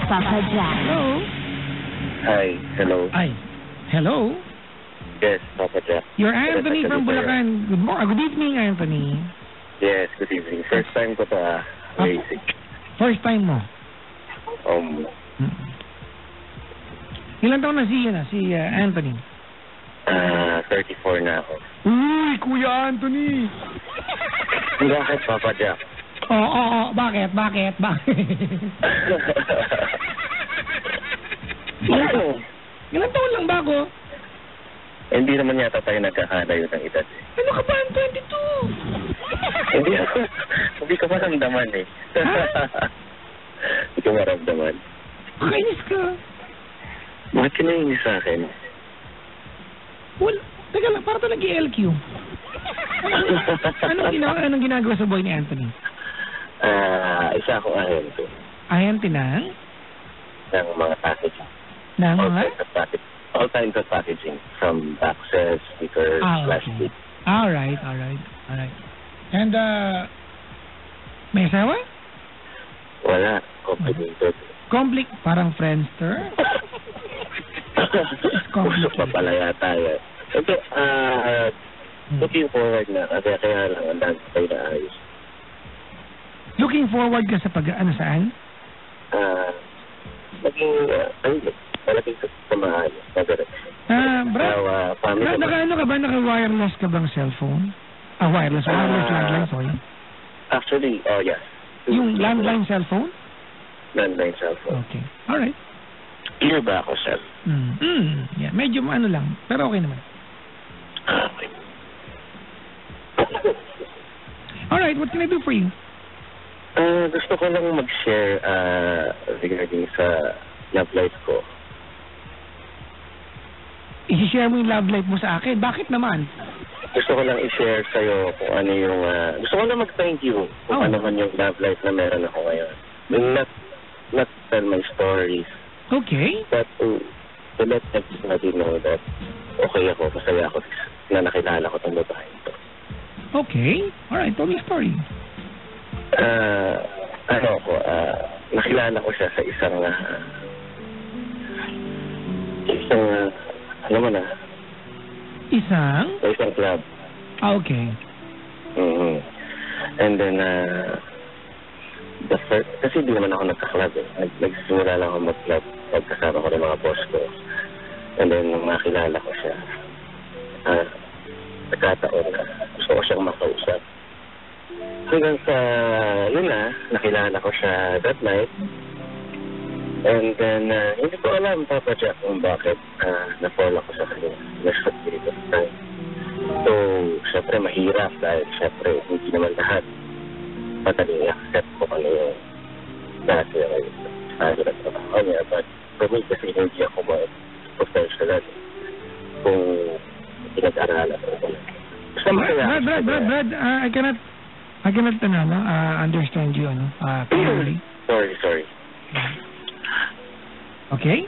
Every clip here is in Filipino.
Papa Jack. Hello? Hi, hello. Ay, hello? Yes, Papa Jack. You're Anthony from Bulacan. Good evening, Anthony. Yes, good evening. First time ko to, basic. First time mo? Ilan taon na si Anthony? 34 na ako. Uy, Kuya Anthony! Bakit, Papa Jack? Oo, bakit? Ilan taon lang ba ako? Hindi naman yata tayo nagkakalayo ng edad. Ano ka ba? 22! Hindi ko maramdaman eh. Hindi ko maramdaman. Kainis ka. Bakit ka nainis sa akin? Well, teka lang, para talaga LQ. Anong ginagawa sa buhay ni Anthony? Isa akong ahente. Ahente na? Ng mga packaging. Ng mga? All kinds of packaging. From boxes, stickers, plastic. Alright. And, may asawa? Wala. Complicated. Parang Friendster? Gusto pa pala yata yan. Ito, looking forward na. Kaya lang, ang dami tayo na ayos. Looking forward ka sa saan? Malaging sa maayos. Brad, naka-wireless ka bang cellphone? Wireless landline, sorry. Actually, yes. Yung landline cellphone? Landline cellphone. Okay, alright. Clear ba ako, sir? Yeah, medyo lang, pero okay naman. Okay. Alright, what can I do for you? Gusto ko lang mag-share regarding sa love life ko. I-share mo yung love life mo sa akin? Bakit naman? Gusto ko lang i-share sa'yo kung ano yung... gusto ko lang mag-thank you kung ano man yung love life na meron ako ngayon. Not tell my stories. Okay. But to let everybody know that okay ako, masaya ako na nakilala ko itong babae ito. Okay. Alright, tell me a story. Nakilala ko siya sa isang alam mo na? Isang club. Okay. And then, kasi hindi naman ako nagka-club eh. Nagsimula lang ako mag-club pagkasama ko ng mga boss ko. And then, nung makilala ko siya, nagkataon na gusto ko siyang makausap. Hanggang sa, nakilala ko siya that night. And then, hindi ko alam, Papa Jack, kung bakit na-fall ako sa kanya. Nasa period of time. So, syempre, mahirap dahil syempre, hindi naman lahat madaling i-accept ko ano yung dati yung na trabaho niya. But for me, kasi hindi ako professional kung pinag-aralan ko. Brad, I cannot understand you, clearly. Sorry. Okay?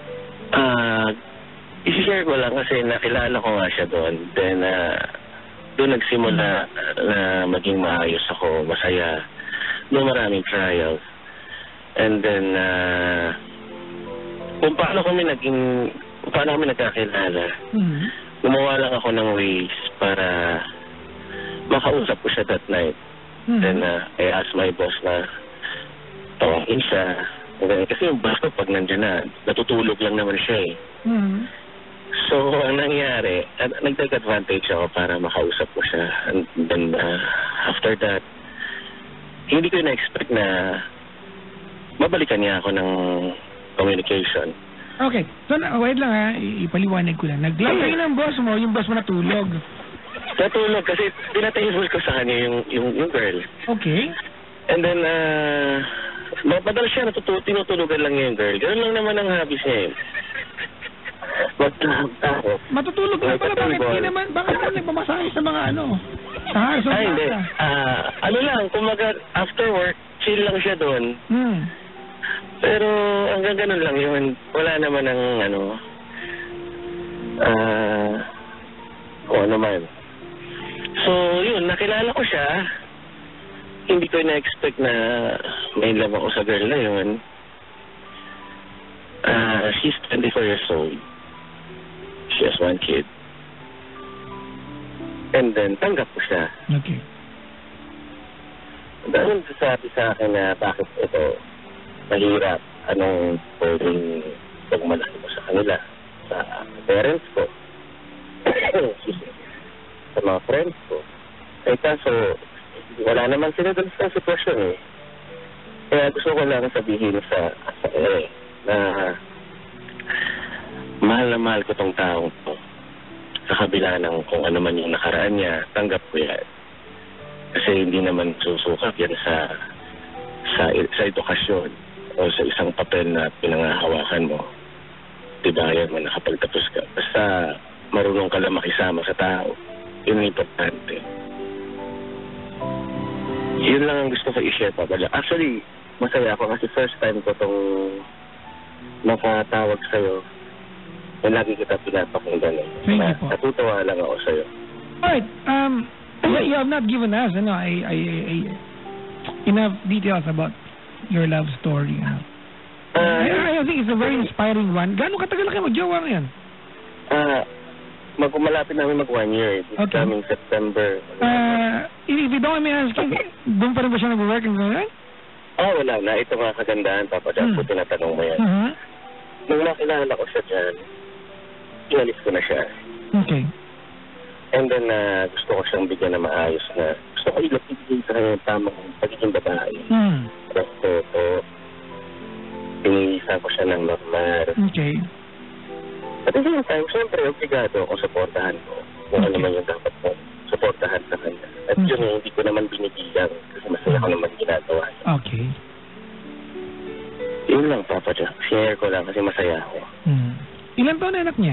I-share ko lang kasi nakilala ko nga siya doon. Then, doon nagsimula na maging maayos ako, masaya. Doon maraming trials. And then, kung paano kami nagkakilala, gumawa lang ako ng ways para makausap ko siya that night. Then, I asked my boss na tawagin siya. Kasi yung boss ko pag nandiyan na, natutulog lang naman siya eh. So, ang nangyari, nag-take advantage ako para makausap ko siya. And then, after that, hindi ko na-expect na mabalikan niya ako ng communication. Okay. So, wait lang ipaliwanag ko lang. Naglagay ng boss mo, yung boss mo natulog. Natulog kasi pinatable ko sa kanya yung girl. Okay. And then, madalas siya tinutulugan lang yung girl. Ganun lang naman ang hobbies niya eh. Matutulog na pala, bakit naman nagmamasahe sa mga sa Harso? Ay, hindi. Lang, kumaga, after work, chill lang siya doon. Pero hanggang ganun lang yun. Wala naman ang kung ano man. So, yun, nakilala ko siya. Hindi ko na-expect na may love ako sa girl na yun. she's 24 years old. She has 1 kid. And then, tanggap ko siya. Okay. Dahil sabi sa akin na bakit ito mahirap, anong pwedeng pagmalaki ko sa kanila, sa parents ko, sa mga friends ko. Eh kaso, wala naman sila doon sa sitwasyon eh. Kaya gusto ko lang sabihin sa na mahal na mahal ko tong taong to. Sa kabila ng kung ano man yung nakaraan niya, tanggap ko yan. Kasi hindi naman susukap yan sa edukasyon o sa isang papel na pinangahawakan mo. Tibayan mo nakapagtapos ka. Basta marunong ka lang makisama sa tao. Yun ang importante. Yun lang ang gusto ko i-share pa pala. Actually, masaya ako kasi first time ko tong nakatawag sa'yo. Na lagi kita pinapakinggan eh. Thank you po. Natutuwa lang ako sa'yo. Alright, you have not given us enough details about your love story. I think it's a very inspiring one. Gaano katagal kayo mag-jowa ngayon? Malapit namin mag 1 year. It's coming September. If you don't mind me asking, doon pa rin ba siya nag-work ngayon? Wala na. Ito nga kagandahan, Papa Jack. Kung tinatanong mo yan. Nung nakilala ko siya dyan, inalis ko na siya. Okay. And then, gusto ko siyang bigyan na maayos na. Gusto ko ilapigin sa kanya yung tamang pagiging babae. Respeto. Pinilisan ko siya ng normal. Okay. At the same time, syempre, obligado akong supportahan ko. Kung ano man yung dapat ko supportahan sa kanya. At yun, hindi ko naman binibilang kasi masaya ko naman ginagawa. Okay. Yun lang, Papa Jack. Share ko lang kasi masaya ako. Ilan taon na anak niya?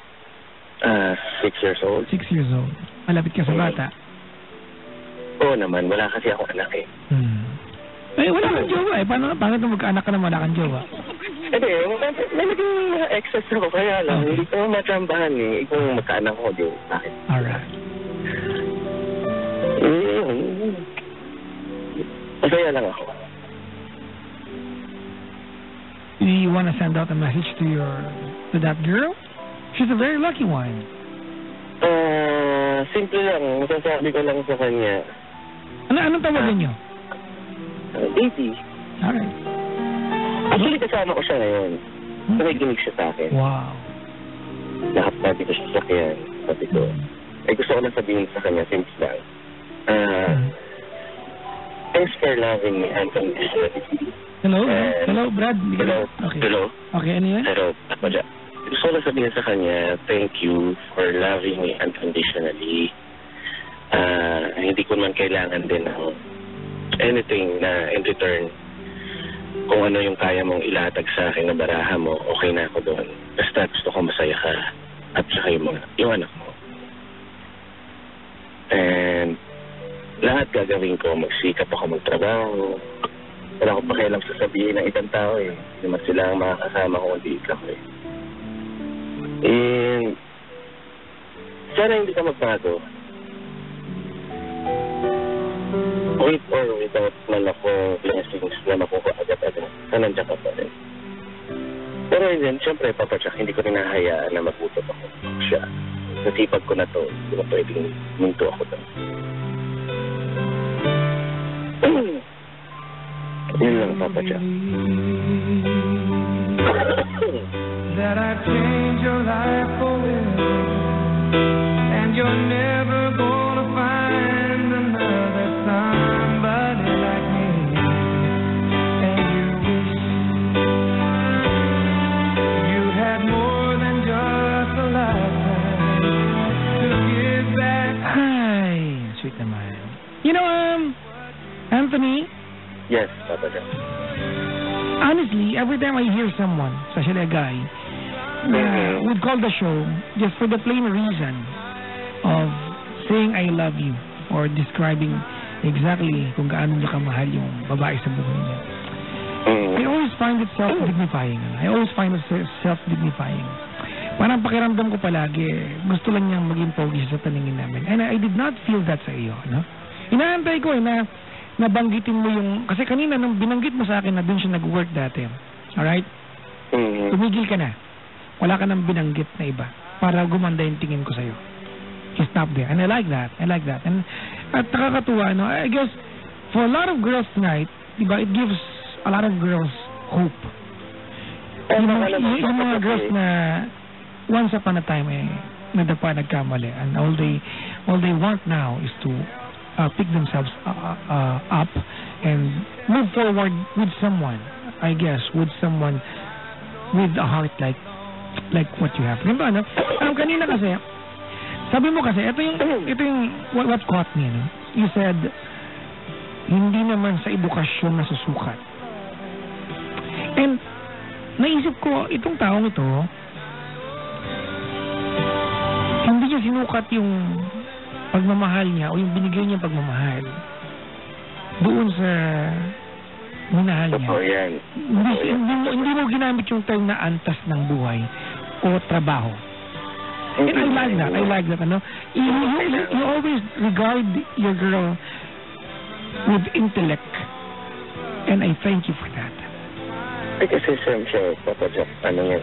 6 years old. 6 years old. Malapit ka sa bata? Oo naman. Wala kasi ako anak eh. Eh, wala kang jowa eh. Paano kung magkaanak ka na wala kang jowa? Hindi, may naging excess ako. Kaya lang, hindi ko matsambahan eh. Kung magkaanak ko din. Bakit? Alright. Masaya lang ako. Do you want to send out a message to that girl? She's a very lucky one. Simple lang. Masasabi ko lang sa kanya. Anong tawagan niyo? Baby. Alright. Actually, kasama ko siya ngayon. Nakikinig siya sa akin. Wow. Nakapati ko siya sa akin. Sabi ko, gusto ko lang sabihin sa kanya, simple lang. Thanks for loving me, Anthony. Hello? Hello, Brad? Hello. Okay. Hello. Okay, ano yan? Hello, Papa Jack. Gusto ko lang sabihin sa kanya, thank you for loving me unconditionally. Hindi ko man kailangan din ng anything na in return. Kung ano yung kaya mong ilatag sa akin na baraha mo, okay na ako doon. Basta gusto ko masaya ka at saka yung anak mo. And lahat gagawin ko, magsikap ako magtrabaho. Wala akong pakialam sasabihin ng ibang tao eh. Hindi naman sila ang makakasama ko kundi ikaw eh. And sana hindi ka magbago. With or without man ako blessings na makuha agad-agad, nandiyan ka pa rin. Pero yun, siyempre, Papa Jack, hindi ko rin nahayaan na magutot ako siya. Nasipag ko na to, hindi ko pwedeng minto ako doon. Yun lang, Papa Jack. That I change your life forever, and you're never gonna find another somebody like me. And you wish you had more than just a lifetime to give back. Hi, sweet naman. You know, Anthony? Yes, Papa Jack. Honestly, every time I hear someone, especially a guy, would call the show just for the plain reason of saying I love you or describing exactly kung gaano niya kamahal yung babae sa buhay niya. I always find it self-dignifying. I always find it self-dignifying. Parang pakiramdam ko palagi, gusto lang niyang maging pogi sa paningin namin. And I did not feel that sa iyo, no? Inaantay ko na nabanggitin mo yung, kasi kanina nung binanggit mo sa akin na doon siya nag-work dati. Alright? Tumigil ka na. Wala ka nang binanggit na iba para gumanda yung tingin ko sa'yo. You stop there. And I like that. And at nakakatuwa, no? I guess, for a lot of girls tonight, diba, it gives a lot of girls hope. Yung mga girls na once upon a time, nadapa, nagkamali. And all they want now is to pick themselves up and move forward with someone, I guess, with someone with a heart like what you have. Diba, ano? Kanina kasi, sabi mo kasi, ito yung what caught me, no? You said, hindi naman sa edukasyon nasusukat. And, naisip ko, itong taong ito, hindi niya sinukat yung pagmamahal niya o yung binigay niya pagmamahal doon sa minahal niya. Oh, yan. Hindi mo ginamit yung term na antas ng buhay o trabaho. And I like that, ano? You always regard your girl with intellect. And I thank you for that. Kasi siyempre, Papa Jack, ano yan,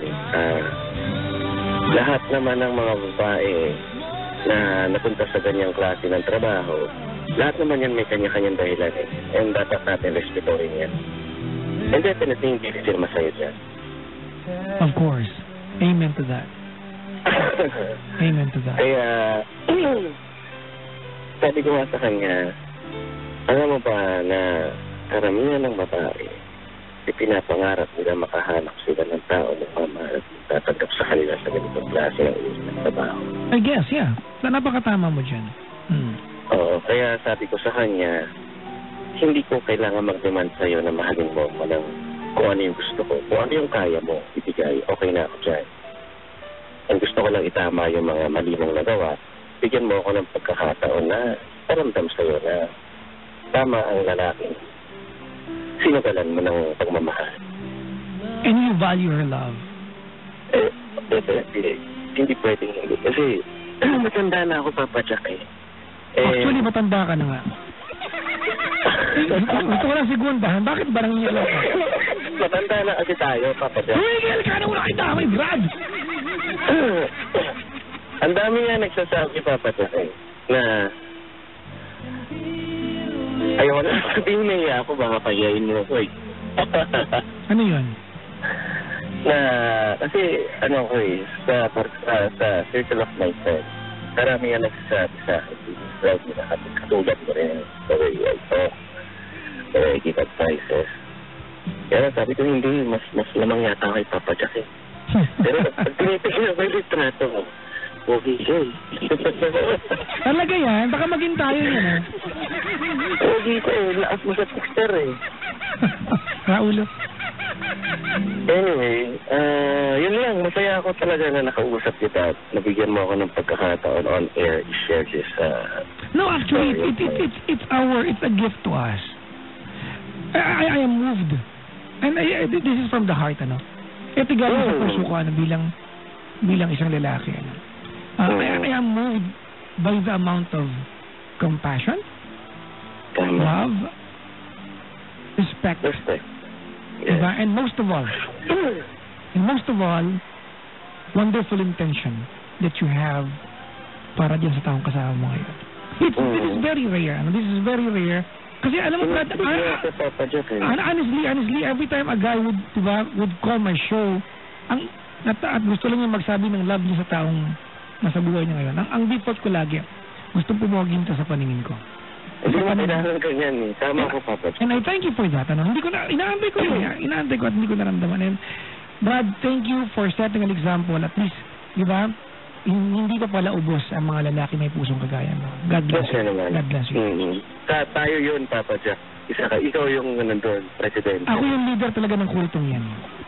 lahat naman ng mga babae na napunta sa ganyang klase ng trabaho, lahat naman yan may kanya-kanyang dahilan eh. And dapat natin respetuhin yan. And definitely, hindi sila masaya dyan. Of course. Amen to that. Amen to that. Kaya, sabi ko nga sa kanya, alam mo ba na karamihan ng babae, ipinapangarap nila makahanap sila ng tao na mamahal at tatanggap sa kanila sa ganitong klase ng trabaho. I guess, yeah. Napakatama mo dyan. Oo, kaya sabi ko sa kanya, hindi ko kailangan mag-demand sa'yo na mahalin mo ng kung ano yung gusto ko. Kung ano yung kaya mo, ibigay, okay na ako dyan. Ang gusto ko lang itama yung mga mali mong nagawa, bigyan mo ako ng pagkakataon na paramdam sa'yo na tama ang lalaki. Sinagalan mo ng pagmamahal. And you value her love. Hindi pwedeng hindi. Kasi matanda na ako, Papa Jack eh. Actually, matanda ka na nga. Gusto ko lang sigundahan. Bakit ba nangyayala ka? Matanda na kasi tayo, Papa Jack. Huwag ka na wala kita, may Brad! Ang dami nga nagsasabi, Papa Jack eh, na ayaw na sabihin na ako, baka payayin mo ako eh. Ano yun? Na, kasi, ano ko eh, sa circle of my friends, marami nga nagsasabi sa akin, proud mo na katulad mo rin, the way I talk, the way I give advices. Kaya sabi ko, hindi, mas lamang yata kay Papa Jack eh. Pero pag tinitignan ko yung litrato mo, okay siya eh. Talaga yan? Baka maging tayo yan eh. Okay ko eh, lakas mo sa picture eh. Raulo. Anyway, yun lang, masaya ako talaga na nakausap kita at nabigyan mo ako ng pagkakataon on air i-share this. No, actually, it's a gift to us. I am moved. And this is from the heart, ano. Ito galing sa puso ko, ano, bilang isang lalaki, ano. I am moved by the amount of compassion, love, respect. Yes. Diba? And most of all, wonderful intention that you have para dyan sa taong kasama mo ngayon. This is very rare. Ano? This is very rare. Kasi alam mo, Brad, honestly, every time a guy would call my show, at gusto lang niya magsabi ng love niya sa taong nasa buhay niya ngayon, ang default ko lagi, gusto pumogin ta sa paningin ko. Hindi mo kailangan ganyan eh. Tama ko, Papa. And I thank you for that. Ano? Inaantay ko at hindi ko naramdaman. And Brad, thank you for setting an example. At least, di ba, hindi pa pala ubos ang mga lalaki may pusong kagaya mo. God bless you. God bless you. Tayo yun, Papa Jack. Ikaw yung nandun, presidente. Ako yung leader talaga ng kultong yan.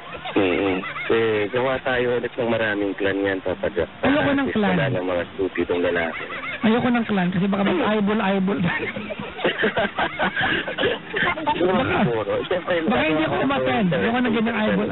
Gawa tayo ulit ng maraming clan yan, Papa Jack. Ayoko ng clan. Wala ng mga stupidong lalaki. Ayoko ng clan kasi baka mag-eyeball. Baka hindi ako umattend. Ayoko na ganyang eyeball.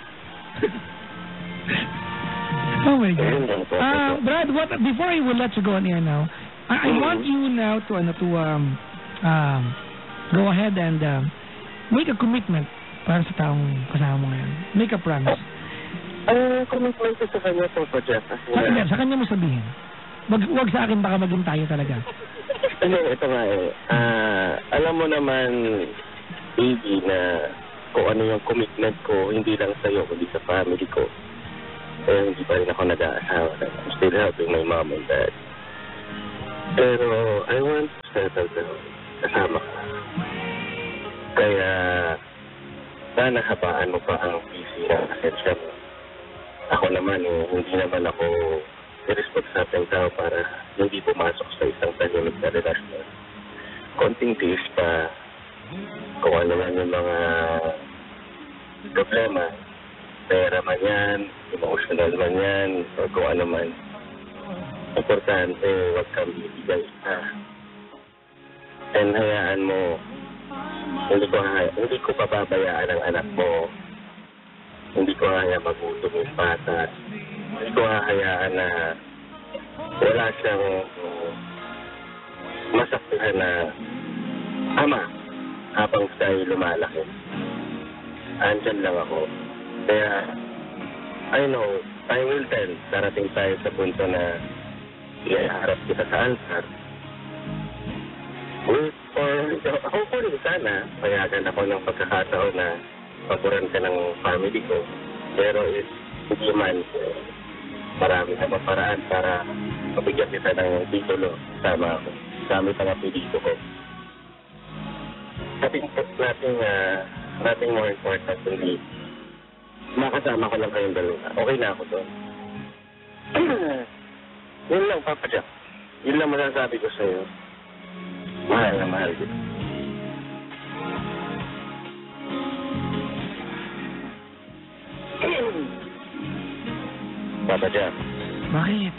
Oh my God. Brad, before I will let you go on air now, I want you now to go ahead and make a commitment para sa taong kasama mo ngayon? Make a promise. Commitment ko sa kanya, Papa Jack. Sa kanya mo sabihin. Wag sa akin, baka maging tayo talaga. Ito nga alam mo naman, baby, na kung ano yung commitment ko, hindi lang sa'yo, kundi sa family ko. Hindi pa rin ako nag-aasawa. I'm still helping my mom and dad. Pero I want to settle down. Kasama ka. Kaya sana habaan mo pa ang PC na asensya mo. Ako naman, hindi naman ako irresponsibleng tao para hindi pumasok sa isang tahimik na relasyon. Konting tiis pa kung ano man yung mga problema, pera man yan, emotional man yan, o kung ano man. Importante, huwag kang bibigay and hayaan mo, hindi ko pababayaan ang anak mo, hindi ko hayaan magutom yung bata, hindi ko hayaan na wala siyang masaktuhan na ama habang siya'y lumalaki. Andyan lang ako. Kaya, I know, I will tell, darating tayo sa punto na iharap kita sa altar. Hopefully sana, payagan ako ng pagkakataon na paboran ka ng family ko. Pero hindi man, marami na paraan para mabigyan kita ng titulo sama ako. Gamit ang apelido ko. Nothing more important kundi makasama ko lang kayong dalawa. Okay na ako doon. Yun lang, Papa Jack. Yun lang masasabi ko sa'yo. Mahal na mahal kita. Papa Jack. Bakit?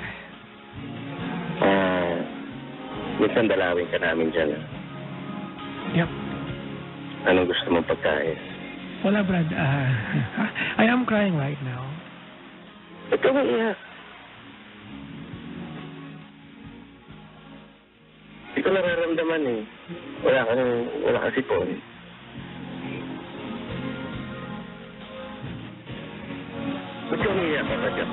Minsan dalawin ka namin dyan. Yep. Anong gusto mong pagkain? Wala, Brad. I am crying right now. Ba't ka maiyak? Hindi ko nararamdaman eh. Wala kang sipon. Ba't ka maiyak, Papa Jack?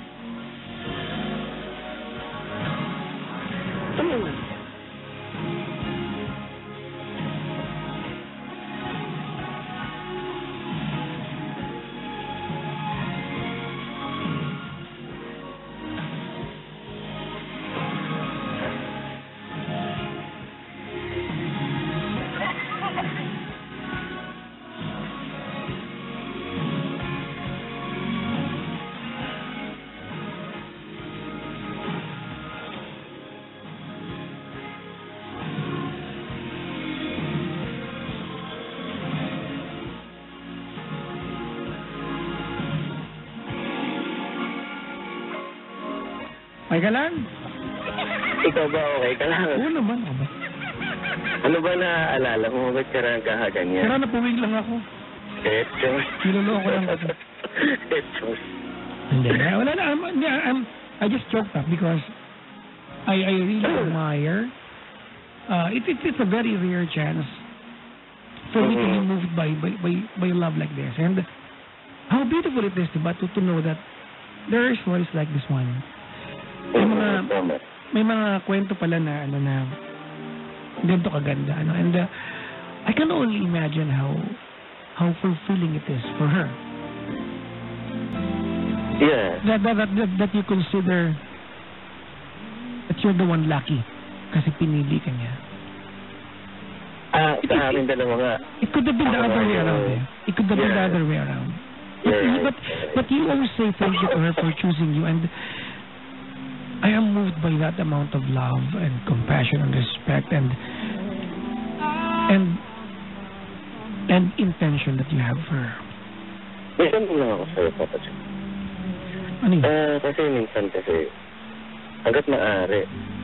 Okay ka lang? Ikaw ba okay ka lang? Oo naman. Ano ba naaalala mo? Ba't ka rin kahaganyan? Pero napuwing lang ako. Etchos. Niloloko lang ako. Etchos. Hindi. Wala na. I just choked up because I really admire. It's a very rare chance for me to be moved by love like this. And how beautiful it is to know that there are stories like this one. May mga kwento pala na ganito kaganda and I can only imagine how fulfilling it is for her. Yeah. That you consider that you're the one lucky kasi pinili ka niya. Sa amin dalawa nga. It could have been the other way around. It could have been the other way around. But you always say thank you to her for choosing you, and I am moved by that amount of love and compassion and respect and intention that you have for her. Minsan din lang ako sa'yo, Papa Jack. Ano yun? Kasi minsan hanggat maaari,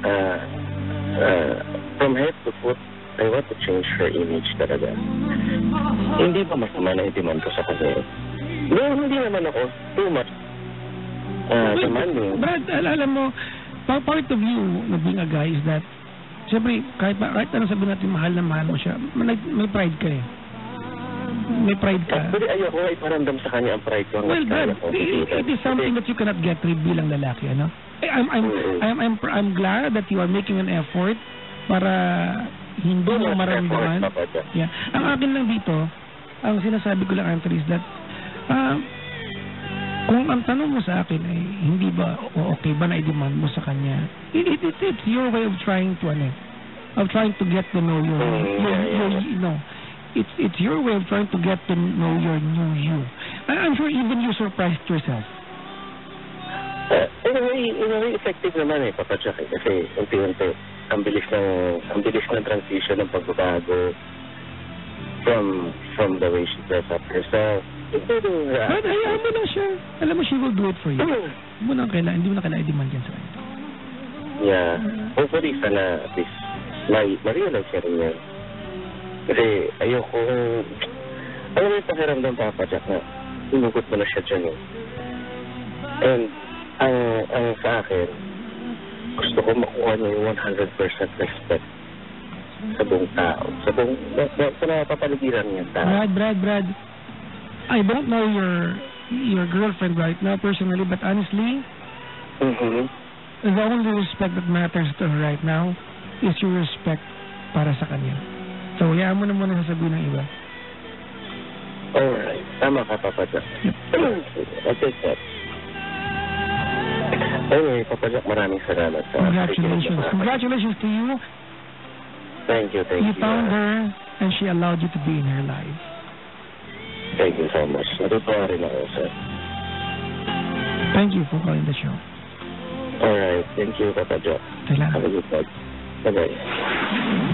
from head to foot, I want to change her image talaga. Hindi ba masama na itiman ko sa kanya? No, hindi naman ako. Too much. Demanding. Brad, alam mo, part of you na being a guy is that, siyempre, kahit ano sabihin natin, mahal mo siya, may pride ka eh. may pride ka. Actually, ayoko nga iparamdam sa kanya ang pride ko. Well, Brad, it is something that you cannot get rid bilang lalaki, ano? I'm glad that you are making an effort para hindi mo maramdaman. Yeah. Ang akin lang dito, ang sinasabi ko lang, Anthony, is that kung ang tanong mo sa akin ay hindi ba okay ba na i-demand mo sa kanya, it's your way of trying to get to know it's your way of trying to get to know your new you. I'm sure even you surprised yourself. In a way, effective naman Papa Jack. Kasi unti-unti, ang bilis ng transition ng pagbabago from the way she dressed up herself. But hayaan mo lang siya. Alam mo, she will do it for you. Hindi mo na kailangan i-demand yan sa kanya. Yeah. Hopefully, sana at least ma-realize siya rin yan. Kasi ayoko, alam mo yung pakiramdam, Papa Jack, na inugot mo na siya dyan And ang sa akin, gusto ko makuha niya yung 100% respect sa buong tao. Sa napapaligiran niya tao. Brad, I don't know your girlfriend right now personally, but honestly, the only respect that matters to her right now is your respect para sa kanya. So, hayaan mo na muna sasabihin ng iba. Alright. Tama ka, Papa Jack. I'll take that. Anyway, Papa Jack, maraming salamat sa... Congratulations to you. Thank you. You found her and she allowed you to be in her life. Thank you so much. Natutuwa rin ako, sir. Thank you for calling the show. Alright. Thank you, Papa Jack. Salamat. Have a good night. Bye-bye.